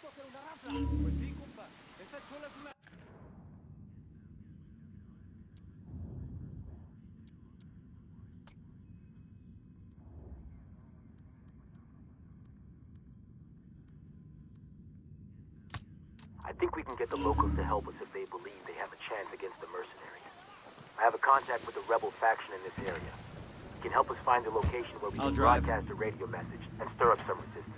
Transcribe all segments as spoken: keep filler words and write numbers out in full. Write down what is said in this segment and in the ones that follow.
Pues sí, compa. Esa chola es una... I think we can get the locals to help us if they believe they have a chance against the mercenaries. I have a contact with the rebel faction in this area. He can help us find the location where we I'll can drive. broadcast a radio message and stir up some resistance.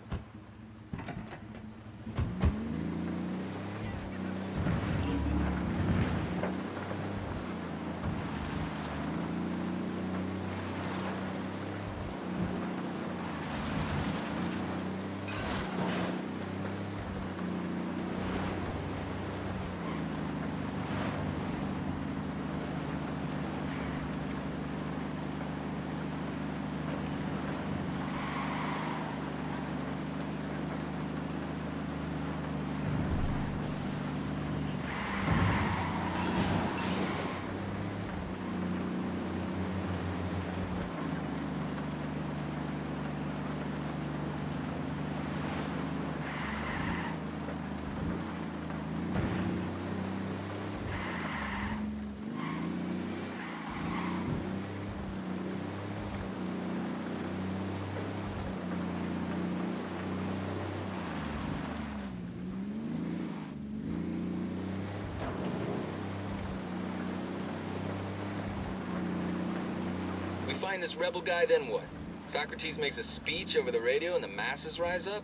We find this rebel guy, then what? Socrates makes a speech over the radio and the masses rise up?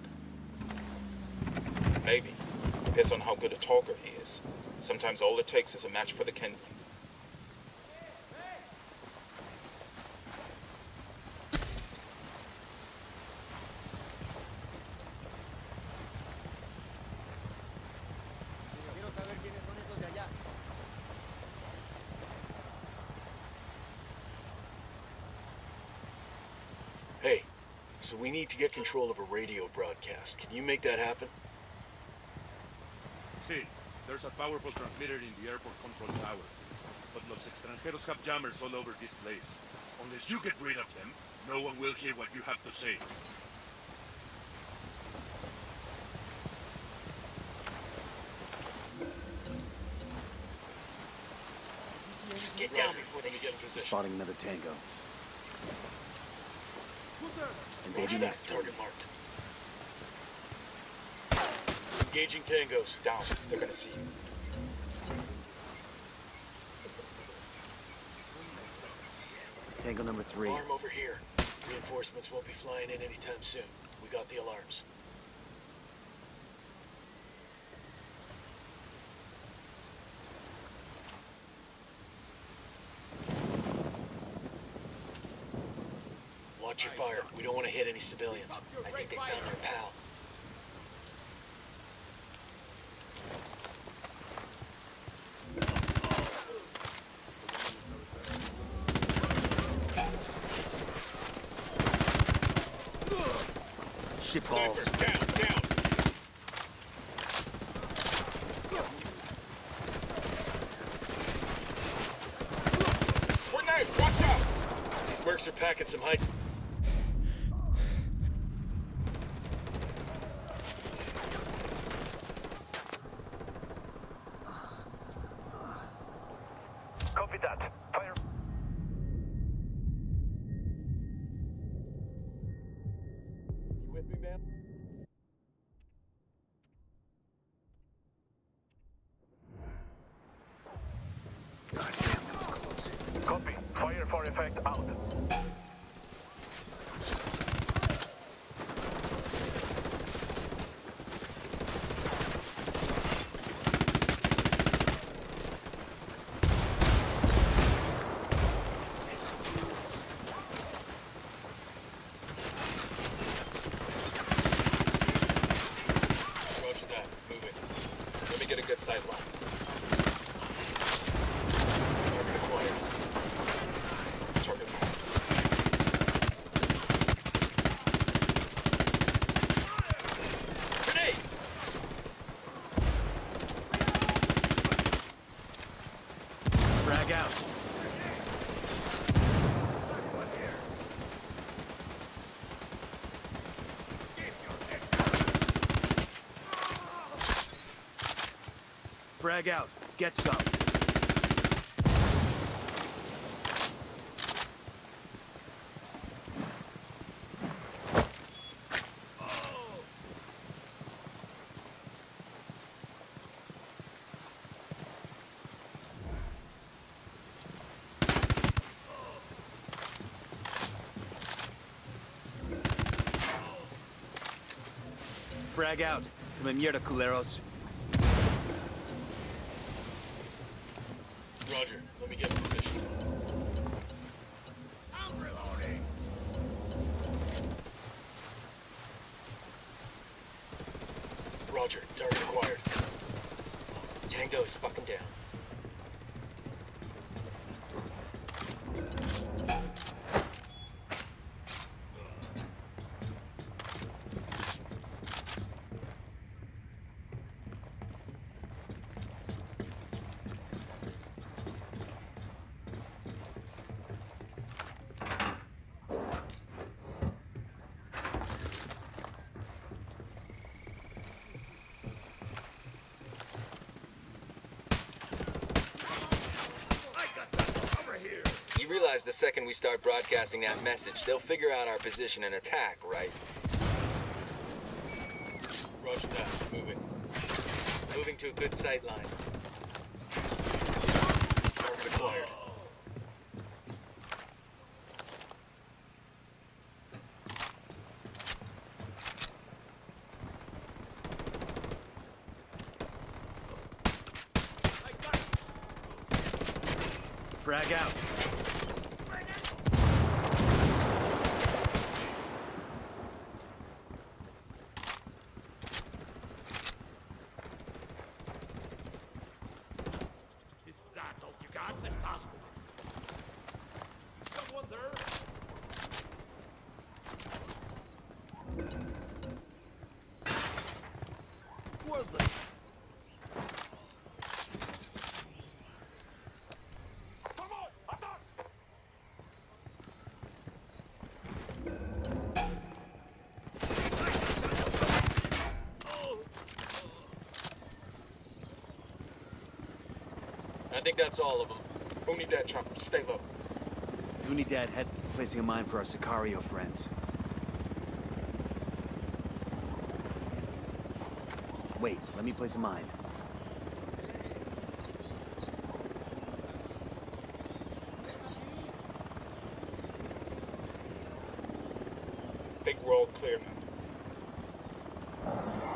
Maybe. Depends on how good a talker he is. Sometimes all it takes is a match for the kindling. Hey, so we need to get control of a radio broadcast. Can you make that happen? Sí, there's a powerful transmitter in the airport control tower. But los extranjeros have jammers all over this place. Unless you get rid of them, no one will hear what you have to say. Get down before they get in position. Spotting another tango. And baby next Target marked. Engaging tangos. Down. They're gonna see you. Tango number three. Alarm over here. Reinforcements won't be flying in anytime soon. We got the alarms. Watch your fire. We don't want to hit any civilians. I think they found their pal. Shit balls. Down, down. Grenade, watch out! These mercs are packing some high... Copy that. Fire. You with me, man? God damn, that was close. Copy. Fire for effect out. Roger that. Moving. Let me get a good sight line. Target acquired. Target marked. Frag out. Get some. Frag out. Come in here, culeros. Roger. Let me get in position. I'm reloading. Roger. Target acquired. Tango is fucking down. You realize the second we start broadcasting that message, they'll figure out our position and attack, right? Roger that. Moving. Moving to a good sight line. Target acquired. Frag out. Is that all you got? It's possible. Someone there? Well then. I think that's all of them. Who need that chopper? Stay low. Unidad had placing a mine for our Sicario friends. Wait, let me place a mine. Think we're all clear now.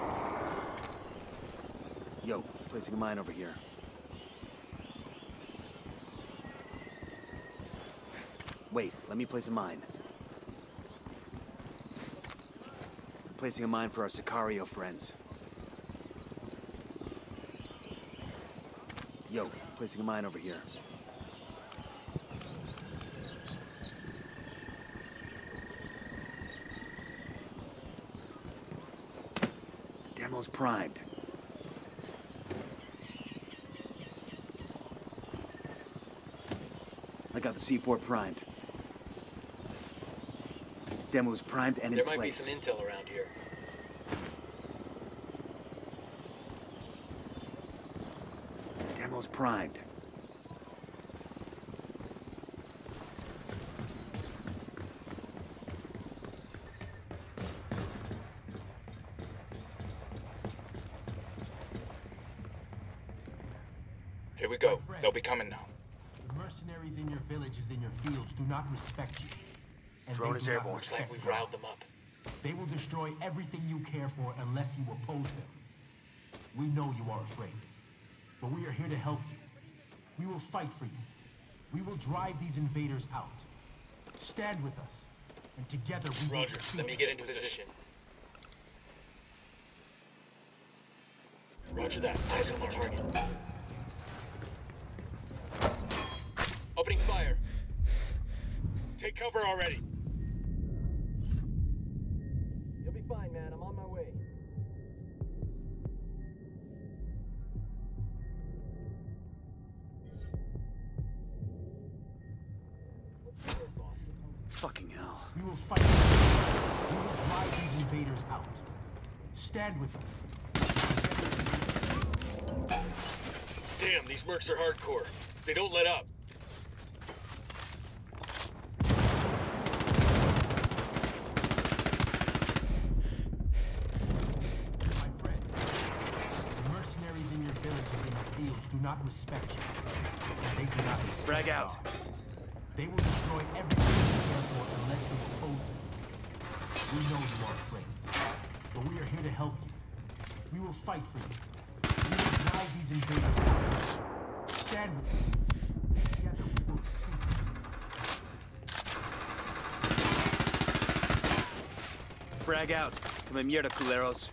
Yo, placing a mine over here. Wait, let me place a mine. Placing a mine for our Sicario friends. Yo, placing a mine over here. Demo's primed. I got the C four primed. Demo's primed and in There place. might be some intel around here. Demo's primed. Here we go. They'll be coming now. The mercenaries in your villages, in your fields, do not respect you. And Drone they is do not airborne. Looks like respect we've you. riled them up. They will destroy everything you care for unless you oppose them. We know you are afraid, but we are here to help you. We will fight for you. We will drive these invaders out. Stand with us, and together we will Roger. defeat Let me them. get into position. Roger that. Eyes on the target. Opening fire. Take cover already. You'll be fine, man. I'm on my way. Fucking hell. We will fight. We will drive these invaders out. Stand with us. Damn, these mercs are hardcore. They don't let up. My friend, the mercenaries in your villages and your fields do not respect you. And they do not respect Frag out. God. They will destroy everything you care for unless you oppose them. We know you are afraid, but we are here to help you. We will fight for you. We will drive these invaders out. Stand with me. Together we will defeat. Frag out. Come mierda, culeros.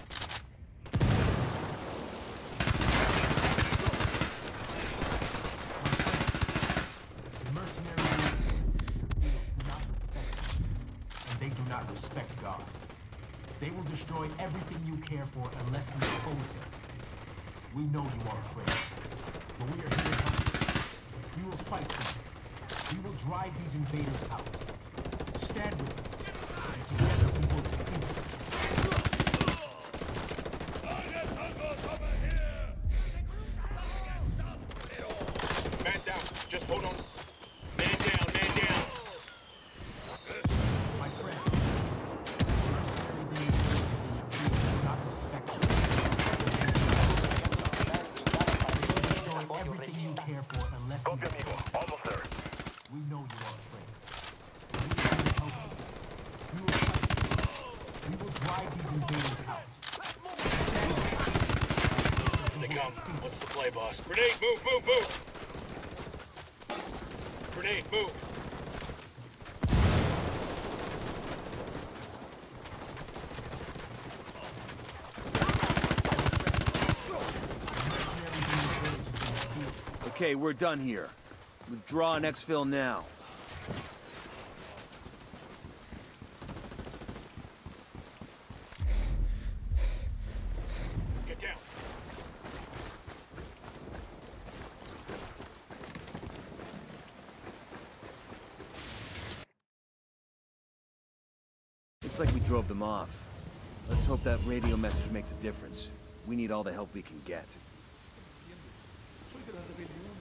The mercenaries do not respect you, and they do not respect God. They will destroy everything you care for unless you oppose them. We know you are afraid, but we are here to help you. We will fight for you. We will drive these invaders out. Stand with us, and together we will defeat them. Man down. Just hold on. Man down, man down. My friend, mercenaries in your villages and your fields do not respect you. They will destroy everything you care for unless you oppose them. Almost there. We know you are afraid. We are here to help you. We will fight. We will drive these invaders out. They come. What's the play, boss? Grenade, move, move, move! Grenade, move! Okay, we're done here. Withdraw and exfil now. Get down. Looks like we drove them off. Let's hope that radio message makes a difference. We need all the help we can get. Soy de la rebelión.